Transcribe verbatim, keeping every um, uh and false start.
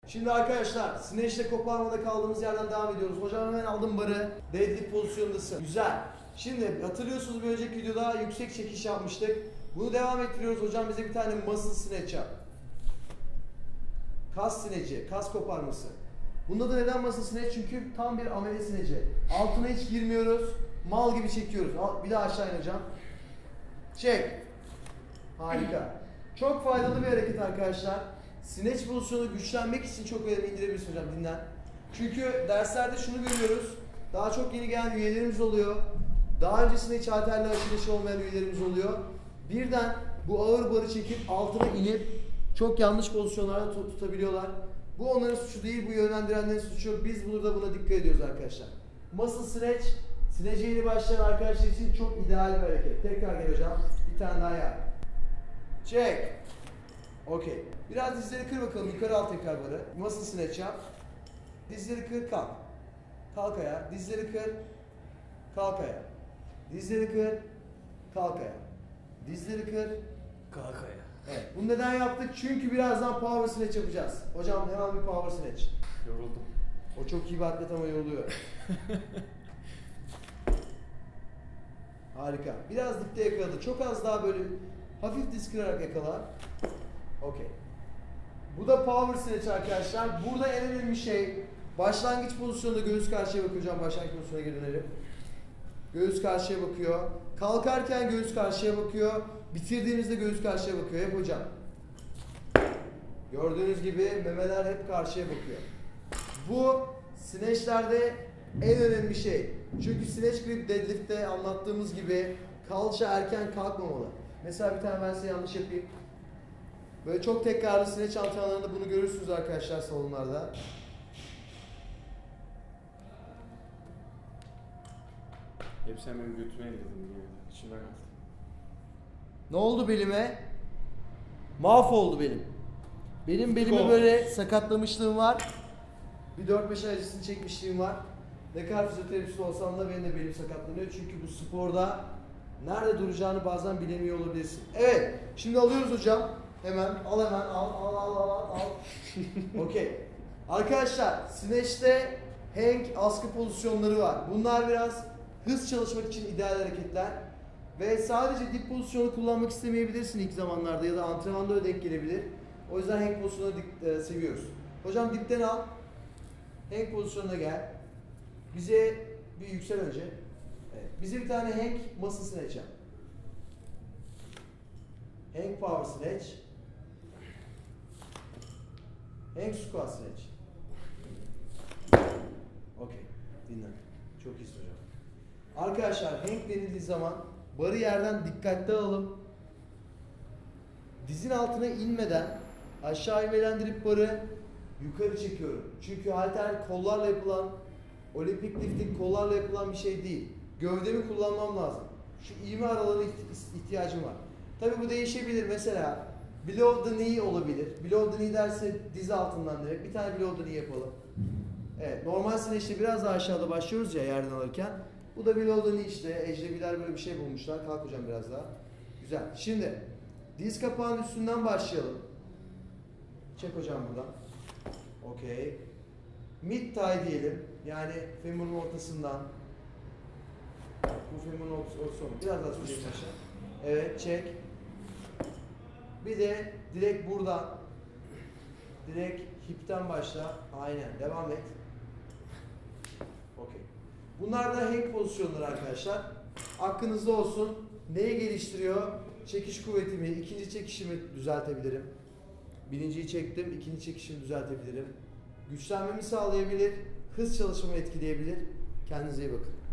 Şimdi arkadaşlar snatch'le koparmada kaldığımız yerden devam ediyoruz. Hocam hemen aldım barı. Deadlift pozisyondasın. Güzel. Şimdi hatırlıyorsunuz bir önceki videoda yüksek çekiş yapmıştık. Bunu devam ettiriyoruz. Hocam bize bir tane muscle snatch yap. Kas snatch'i, kas koparması. Bunda da neden muscle snatch? Çünkü tam bir amele snatch'i. Altına hiç girmiyoruz. Mal gibi çekiyoruz. Bir daha aşağı in hocam. Çek. Harika. Çok faydalı bir hareket arkadaşlar. Snatch pozisyonu güçlenmek için çok önemli. İndirebilirsin hocam, dinlen. Çünkü derslerde şunu görüyoruz. Daha çok yeni gelen üyelerimiz oluyor. Daha öncesinde hiç halterle aşırı neşi olmayan üyelerimiz oluyor. Birden bu ağır barı çekip altına inip çok yanlış pozisyonlarda tut tutabiliyorlar. Bu onların suçu değil, bu yönlendirenlerin suçu. Biz burada buna dikkat ediyoruz arkadaşlar. Muscle snatch, snatch'e yeni başlayan arkadaşlar için çok ideal bir hareket. Tekrar gel hocam. Bir tane daha yap. Çek. Okey. Biraz dizleri kır bakalım. Yukarı al tekrar barı. Muscle snatch yap. Dizleri kır, kalk. Kalk ayağa. Dizleri kır. Kalk ayağa. Dizleri kır. Kalk ayağa. Dizleri kır. Kalk ayağa. Evet. Bunu neden yaptık? Çünkü birazdan power snatch yapacağız. Hocam hemen bir power snatch. Yoruldum. O çok iyi bir atlet ama yoruluyor. Harika. Biraz dipte yakaladı. Çok az daha böyle hafif diz kırarak yakala. Okey. Bu da power snatch arkadaşlar. Burada en önemli şey başlangıç pozisyonunda göğüs karşıya bakıyor hocam. Başlangıç pozisyonuna geri dönelim. Göğüs karşıya bakıyor. Kalkarken göğüs karşıya bakıyor. Bitirdiğimizde göğüs karşıya bakıyor. Hep hocam. Gördüğünüz gibi memeler hep karşıya bakıyor. Bu snatch'lerde en önemli şey. Çünkü snatch grip deadlift'te anlattığımız gibi kalça erken kalkmamalı. Mesela bir tane ben size yanlış yapayım. Böyle çok tekrarlı snatch antrenmanlarında bunu görürsünüz arkadaşlar salonlarda. Hep sen benim götüme elledin diye. İçimde kaldı. Ne oldu belime? Mahvoldu benim. Benim belime Go. böyle sakatlamışlığım var. Bir dört beş ay acısını çekmişliğim var. Ne kadar fizyoterapist olsam da benim de belim sakatlanıyor. Çünkü bu sporda nerede duracağını bazen bilemiyor olabilirsin. Evet. Şimdi alıyoruz hocam. Hemen al hemen al al al al al. al. Okey. Arkadaşlar snatch'te hang askı pozisyonları var. Bunlar biraz hız çalışmak için ideal hareketler. Ve sadece dip pozisyonu kullanmak istemeyebilirsin ilk zamanlarda ya da antrenmanda öyle denk gelebilir. O yüzden hang pozisyonunu e, seviyoruz. Hocam dipten al. Hang pozisyonuna gel. Bize bir yüksel önce. Evet. Bize bir tane hang muscle snatch yap. Hang power snatch. Hang squat snatch. Okey. Dinle. Çok iyi hocam. Arkadaşlar hang denildiği zaman barı yerden dikkatli alalım. Dizin altına inmeden aşağı ivmelendirip barı yukarı çekiyorum. Çünkü halter kollarla yapılan, olimpik lifting kollarla yapılan bir şey değil. Gövdemi kullanmam lazım. Şu ivme aralığına ihtiyacım var. Tabii bu değişebilir. Mesela below the knee olabilir. Below the knee derse diz altından direkt. Bir tane below the knee yapalım. Evet. Normal snatch'te biraz daha aşağıda başlıyoruz ya yerden alırken. Bu da below the knee işte. Ecnebiler böyle bir şey bulmuşlar. Kalk hocam biraz daha. Güzel. Şimdi diz kapağının üstünden başlayalım. Çek hocam buradan. Okey. Mid thigh diyelim. Yani femurun ortasından. Bu femurun ortası oldu. Biraz daha süreceğiz aşağı. Evet, çek. Bir de direkt buradan. Direkt hipten başla. Aynen. Devam et. Okey. Bunlar da hang pozisyonları arkadaşlar. Aklınızda olsun. Neyi geliştiriyor? Çekiş kuvvetimi, ikinci çekişimi düzeltebilirim. Birinciyi çektim, ikinci çekişimi düzeltebilirim. Güçlenmemi sağlayabilir, hız çalışmamı etkileyebilir. Kendinize iyi bakın.